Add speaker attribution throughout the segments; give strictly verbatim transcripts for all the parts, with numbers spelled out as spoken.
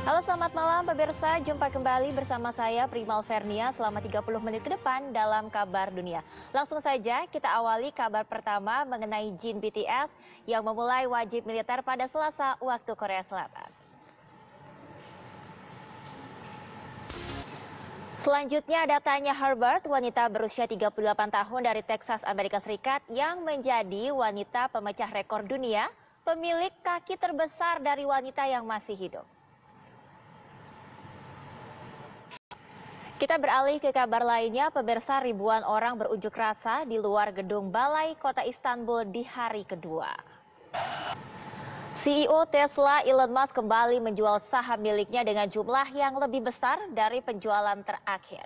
Speaker 1: Halo, selamat malam pemirsa. Jumpa kembali bersama saya Prima Alvernia selama tiga puluh menit ke depan dalam Kabar Dunia. Langsung saja kita awali kabar pertama mengenai Jin B T S yang memulai wajib militer pada Selasa waktu Korea Selatan. Selanjutnya ada Tanya Harbert, wanita berusia tiga puluh delapan tahun dari Texas, Amerika Serikat yang menjadi wanita pemecah rekor dunia, pemilik kaki terbesar dari wanita yang masih hidup. Kita beralih ke kabar lainnya, pemirsa, ribuan orang berunjuk rasa di luar gedung Balai Kota Istanbul di hari kedua. C E O Tesla Elon Musk kembali menjual saham miliknya dengan jumlah yang lebih besar dari penjualan terakhir.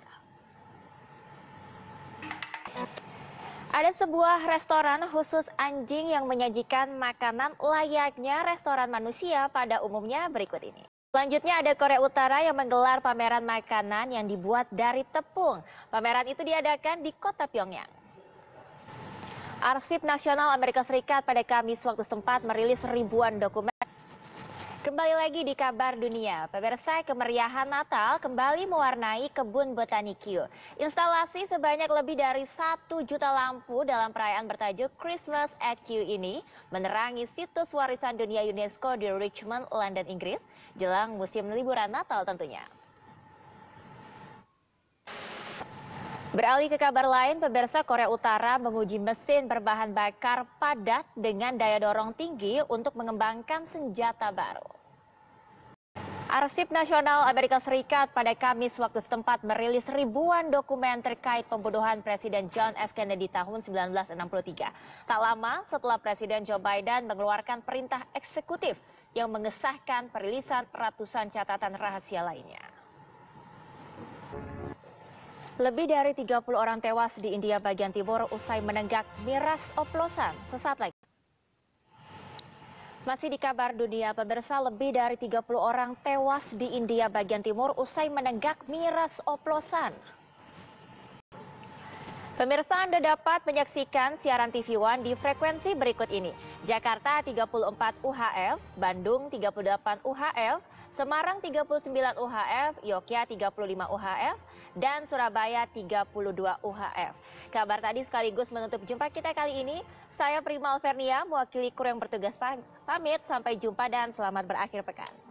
Speaker 1: Ada sebuah restoran khusus anjing yang menyajikan makanan layaknya restoran manusia pada umumnya berikut ini. Selanjutnya ada Korea Utara yang menggelar pameran makanan yang dibuat dari tepung. Pameran itu diadakan di kota Pyongyang. Arsip Nasional Amerika Serikat pada Kamis waktu setempat merilis ribuan dokumen. Kembali lagi di kabar dunia, pemirsa, kemeriahan Natal kembali mewarnai kebun Botani Kew. Instalasi sebanyak lebih dari satu juta lampu dalam perayaan bertajuk Christmas at Kew ini menerangi situs warisan dunia UNESCO di Richmond, London, Inggris, jelang musim liburan Natal tentunya. Beralih ke kabar lain, pemirsa, Korea Utara menguji mesin berbahan bakar padat dengan daya dorong tinggi untuk mengembangkan senjata baru. Arsip Nasional Amerika Serikat pada Kamis waktu setempat merilis ribuan dokumen terkait pembunuhan Presiden John F. Kennedy tahun seribu sembilan ratus enam puluh tiga. Tak lama setelah Presiden Joe Biden mengeluarkan perintah eksekutif yang mengesahkan perilisan ratusan catatan rahasia lainnya. Lebih dari tiga puluh orang tewas di India bagian timur usai menenggak miras oplosan. Sesaat lagi. Masih di kabar dunia, pemirsa, lebih dari tiga puluh orang tewas di India bagian timur usai menenggak miras oplosan. Pemirsa, Anda dapat menyaksikan siaran T V One di frekuensi berikut ini. Jakarta tiga puluh empat U H F, Bandung tiga puluh delapan U H F, Semarang tiga puluh sembilan U H F, Yogyakarta tiga puluh lima U H F, dan Surabaya tiga puluh dua U H F. Kabar tadi sekaligus menutup jumpa kita kali ini. Saya Prima Alvernia, mewakili kru yang bertugas pamit. Sampai jumpa dan selamat berakhir pekan.